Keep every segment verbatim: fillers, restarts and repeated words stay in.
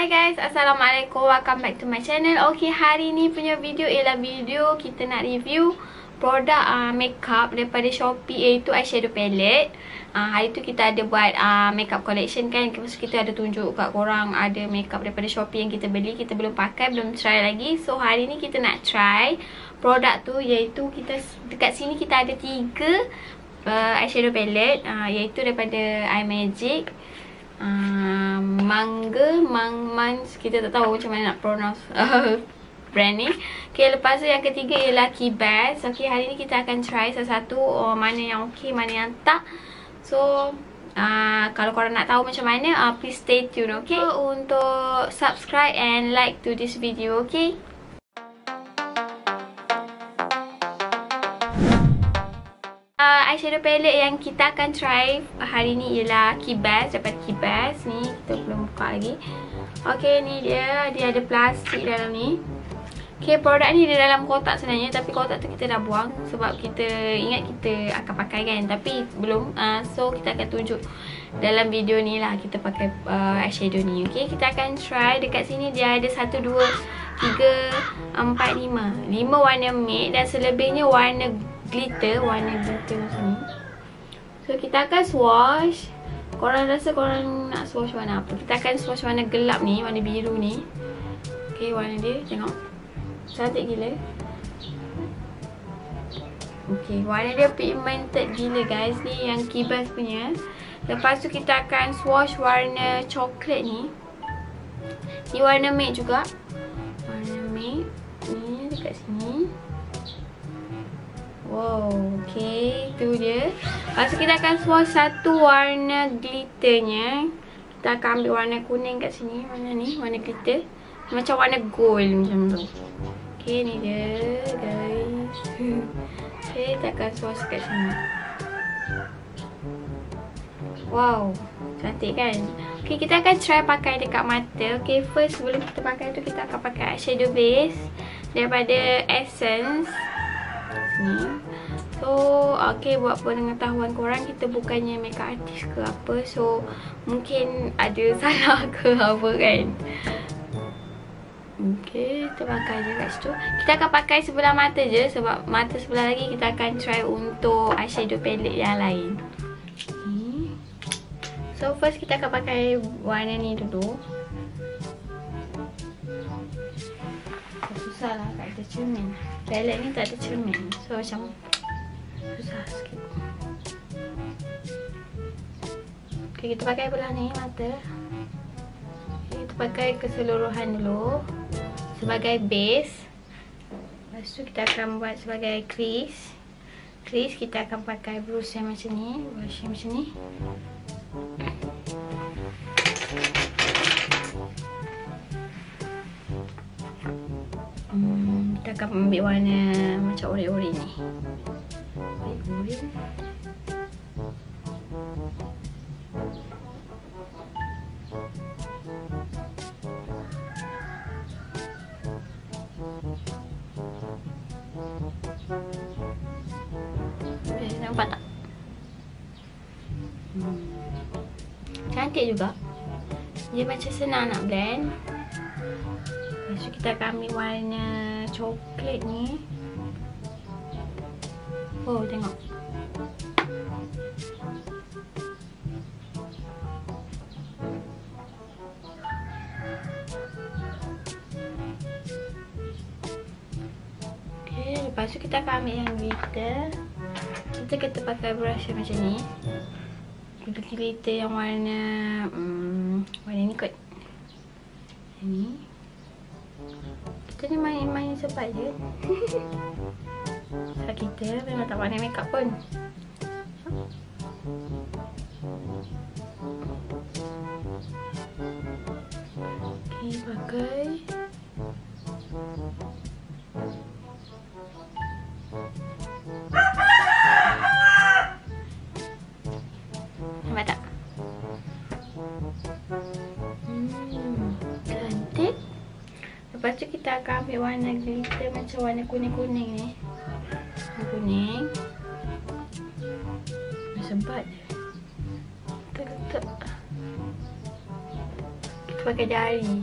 Hi guys, Assalamualaikum, welcome back to my channel. Okay, hari ni punya video ialah video kita nak review produk uh, makeup daripada Shopee, iaitu eyeshadow palette. uh, Hari tu kita ada buat uh, makeup collection kan. Lepas kita ada tunjuk kat korang ada makeup daripada Shopee yang kita beli. Kita belum pakai, belum try lagi. So hari ni kita nak try produk tu, iaitu kita dekat sini kita ada tiga uh, eyeshadow palette, uh, iaitu daripada iMagic, Uh, mangga, mang, mans, kita tak tahu macam mana nak pronounce uh, brand ni. Okay, lepas tu yang ketiga ialah Kibas. Okay, hari ni kita akan try satu-satu, oh, mana yang okay, mana yang tak. So uh, kalau korang nak tahu macam mana, uh, please stay tune, okay, so, untuk subscribe and like to this video, okay. Uh, eyeshadow palette yang kita akan try hari ni ialah Kibas, daripada Kibas. Ni kita belum buka lagi. Okay, ni dia. Dia ada plastik dalam ni. Okay, produk ni dia dalam kotak sebenarnya, tapi kotak tu kita dah buang sebab kita ingat kita akan pakai kan, tapi belum. uh, So kita akan tunjuk dalam video ni lah kita pakai uh, eyeshadow ni. Okay, kita akan try. Dekat sini dia ada satu, dua, tiga, empat, lima lima warna matte dan selebihnya warna glitter, warna glitter macam ni. So kita akan swatch. Korang rasa korang nak swatch warna apa? Kita akan swatch warna gelap ni, warna biru ni. Okay, warna dia tengok cantik gila. Okay, warna dia pigmented gila guys. Ni yang Kibas punya. Lepas tu kita akan swatch warna coklat ni. Ni warna matte juga. Warna matte ni dekat sini. Wow, okay, tu dia. Lepas tu kita akan swatch satu warna glitternya. Kita akan ambil warna kuning kat sini. Warna ni, warna glitter. Macam warna gold macam tu. Okay, ni dia guys. Okay, kita akan swatch kat sini. Wow, cantik kan? Okay, kita akan try pakai dekat mata. Okay, first sebelum kita pakai tu, kita akan pakai eyeshadow base daripada Essence ni. So, okay, buat pengetahuan korang, kita bukannya makeup artist ke apa. So, mungkin ada salah ke apa kan. Okay, kita pakai je kat situ. Kita akan pakai sebelah mata je, sebab mata sebelah lagi kita akan try untuk eyeshadow palette yang lain. Okay. So, first kita akan pakai warna ni dulu. Susah lah, tak ada cermin. Palette ni tak ada cermin, so macam susah sikit. Okay, kita pakai belah ni mata. Okay, kita pakai keseluruhan dulu sebagai base. Lepas tu kita akan buat sebagai crease. Crease kita akan pakai brush yang macam ni, brush yang macam ni. Hmm, kita akan ambil warna macam oranye-oranye ni. Oranye-oranye. Okay, nampak tak? Hmm. Cantik juga. Dia macam senang nak blend. So, kita akan ambil warna coklat ni. Oh, tengok. Okay, lepas tu kita akan ambil yang glitter. Kita kita pakai brush yang macam ni. Glitter yang warna hmm, warna ni kot. Ini. Kita ni main-main sebab je. Sebab kita memang tak pandai makeup pun. Okay, pakai. Nampak tak? Hmm, cantik. Lepas tu kita akan ambil warna glitter macam warna kuning-kuning ni. Warna kuning. Sebat je. Letak-letak. pakai jari.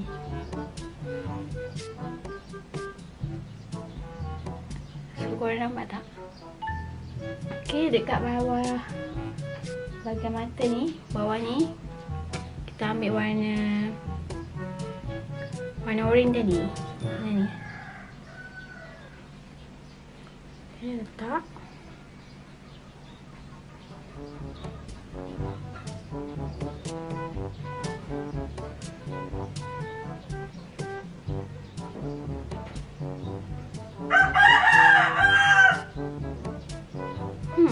So, korang nampak tak? Okay, dekat bawah bahagian mata ni, bawah ni, kita ambil warna warna orange tadi. Mana ni? Saya letak. Hmm.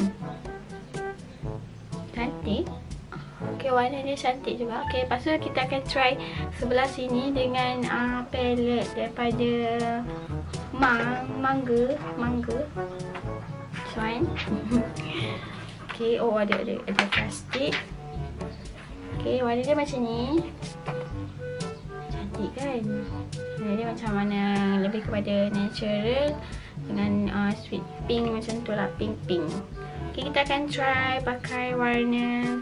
Cantik. Okay, warna dia cantik juga. Okay, lepas tu kita akan try sebelah sini dengan uh, palette daripada mang, mangga, mangga. This one. Okay, oh ada ada ada plastik. Okay, warna dia macam ni. Cantik kan? Warna dia macam mana, lebih kepada natural dengan uh, sweet pink macam tu lah, pink-pink. Okay, kita akan try pakai warna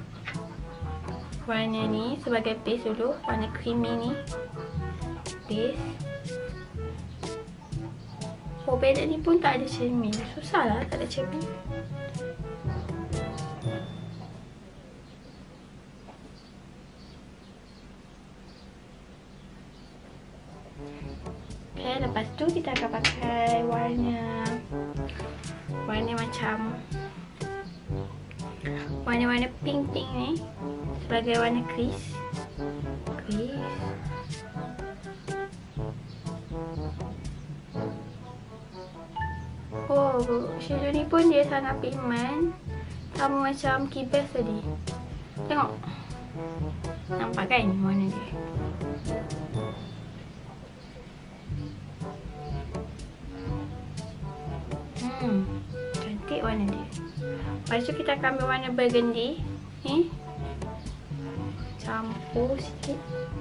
warna ni sebagai base dulu. Warna creamy ni base. Oh, palette ni pun tak ada cermin. Susah lah tak ada cermin. Okay, lepas tu kita akan pakai warna warna macam warna-warna pink-pink ni sebagai warna crease. Crease. Oh, shadow ni pun dia sangat pigment, sama macam Key-Base tadi. Tengok. Nampak kan warna dia? Hmm, cantik warna dia. Lepas tu kita akan ambil warna burgundy ni, campur sikit.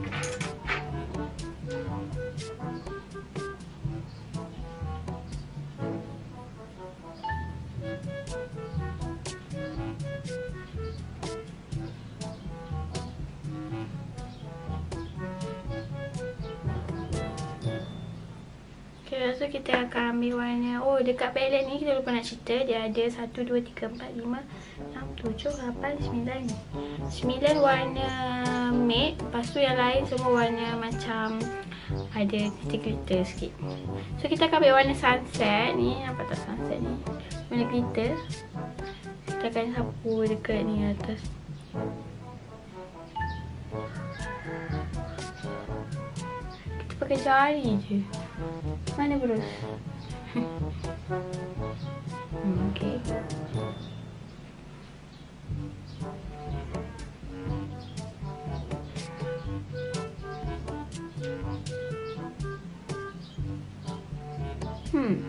Okay, lepas tu kita akan ambil warna. Oh, dekat palette ni kita lupa nak cerita, dia ada satu, dua, tiga, empat, lima, enam, tujuh, lapan, sembilan. sembilan warna matte. Lepas tu yang lain semua warna macam ada glitter-glitter sikit. So kita akan ambil warna sunset ni. Nampak tak sunset ni? Warna glitter. Kita akan sapu dekat ni atas. Kita pakai jari je. Mana Bruce? hmm, okay. Hmm.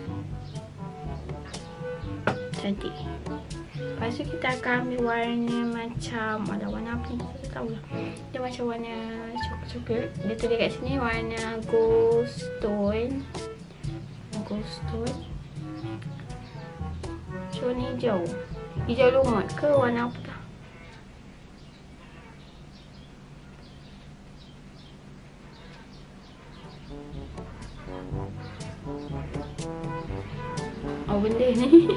Cantik. Lepas tu kita akan ambil warna macam, ada warna apa ni? Saya tak tahu lah. Dia macam warna coklat-coklat. Dia tulis kat sini warna gold stone. Gold stone. So ni hijau. Hijau lumut ke warna apa tak? Oh, benda ni.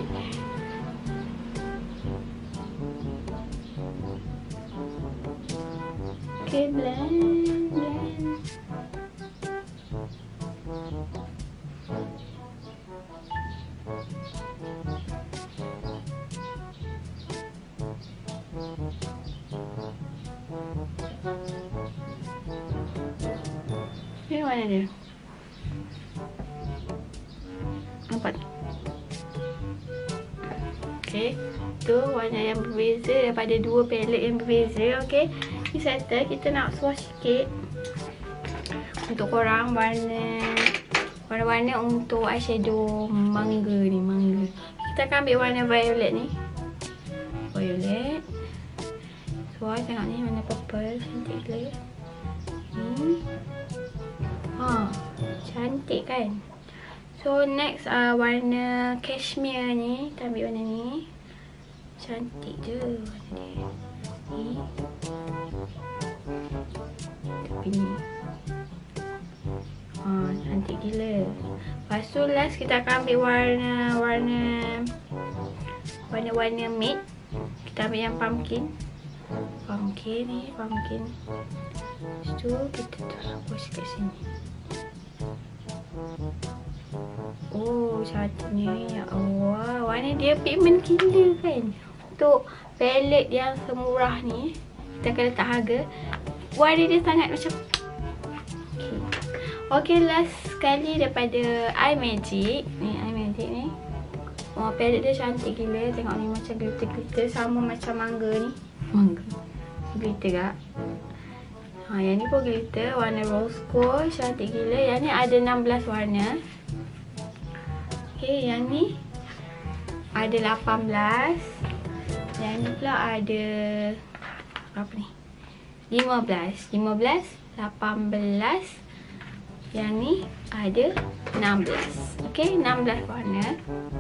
Okay, blend, blend. Ini mana dia? Nampak? Okay, tu warna yang berbeza daripada dua palette yang berbeza. Okay, ni settle. Kita nak swatch sikit untuk korang warna warna-warna untuk eyeshadow mangga ni, mangga. Kita akan ambil warna violet ni. Violet. Swatch, tengok ni warna purple, cantik gila. Ni. Ha, cantik kan? So next uh, warna cashmere ni, kita ambil warna ni. Cantik je warna dia. Ni. ni. Ha, cantik gila. Lepas tu last kita akan ambil warna Warna Warna-warna matte. Kita ambil yang pumpkin. Pumpkin ni, pumpkin. Lepas tu kita terus kat sini. Oh, cantik ni. Ya Allah, warna dia pigment gila kan. Untuk palette yang semurah ni, kita akan letak harga. Warna dia sangat macam okay. Okay, last sekali daripada iMagic. Ni iMagic ni. Oh, palette dia cantik gila. Tengok ni macam glitter-glitter. Sama macam mangga ni. Mangga glitter tak? Ha, yang ni pun glitter. Warna rose gold. Cantik gila. Yang ni ada enam belas warna. Okay, yang ni ada lapan belas. Yang ni pula ada berapa ni? lima belas. lima belas, lapan belas. Yang ni ada enam belas. Okay, enam belas warna.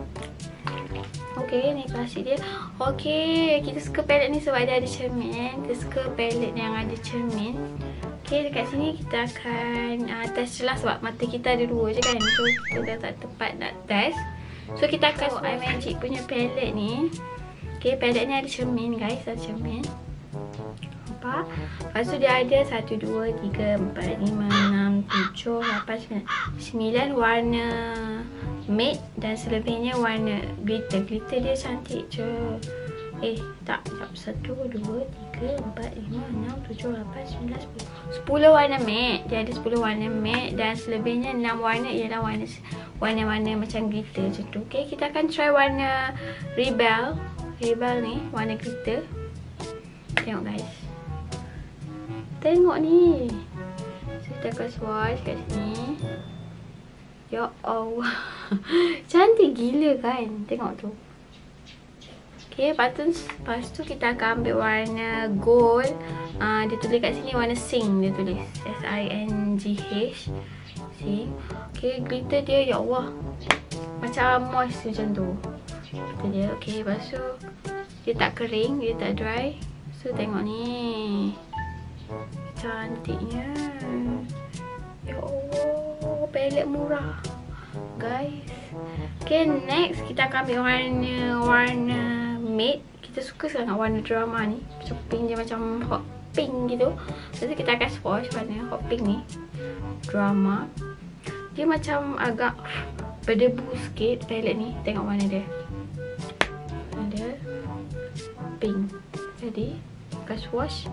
Okay, ni klasik dia. Okay, kita suka palette ni sebab dia ada cermin. Kita suka palette yang ada cermin. Okay, dekat sini kita akan uh, test celah sebab mata kita ada dua je kan. So, kita dah tak tepat nak test. So, kita akan so, iMagic punya palette ni. Okay, palette ni ada cermin guys. Ada cermin. Nampak? Lepas tu dia ada satu, dua, tiga, empat, lima, enam, tujuh, lapan, sembilan. sembilan warna matte dan selebihnya warna glitter. Glitter dia cantik je. Eh, tak. Sekejap. satu, dua, tiga, empat, lima, enam, tujuh, lapan, sembilan, sepuluh. sepuluh warna matte. Dia ada sepuluh warna matte dan selebihnya enam warna ialah warna warna-warna macam glitter macam tu. Okay, kita akan try warna Rebel. Rebel ni, warna glitter. Tengok guys. Tengok ni. So, kita akan swatch kat sini. Ya Allah. Cantik gila kan. Tengok tu. Okay, lepas tu, lepas tu kita akan ambil warna gold. uh, Dia tulis kat sini warna Sing. Dia tulis S I N G H. Sing. Okay, glitter dia ya Allah. Macam moist macam tu. Glitter dia. Okay, lepas tu dia tak kering, dia tak dry. So, tengok ni. Cantiknya. Ya Allah, palette murah guys. Okay, next kita akan ambil warna Warna matte. Kita suka sangat warna drama ni. Macam pink dia, macam hot pink gitu. Lepas kita akan swatch warna hot pink ni. Drama. Dia macam agak berdebu sikit palette ni. Tengok warna dia. Ada pink. Jadi akan swatch.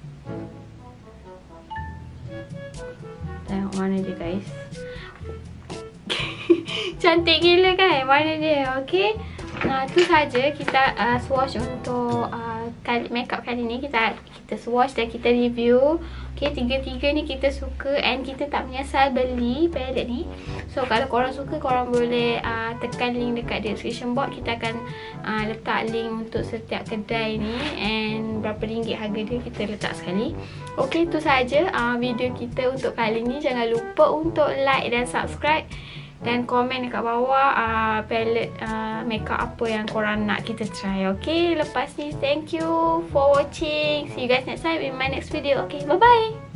Tengok warna dia guys. Cantik gila kan warna dia. Okay, nah, tu saja kita uh, swatch untuk uh, kali, makeup kali ni. Kita kita swatch dan kita review. Okay, tiga-tiga ni kita suka and kita tak menyesal beli palette ni. So, kalau korang suka, korang boleh uh, tekan link dekat description box. Kita akan uh, letak link untuk setiap kedai ni and berapa ringgit harga dia kita letak sekali. Okay, tu saja uh, video kita untuk kali ni. Jangan lupa untuk like dan subscribe. Dan komen dekat bawah uh, palette uh, makeup apa yang korang nak kita try. Okay, lepas ni thank you for watching. See you guys next time in my next video. Okay, bye bye.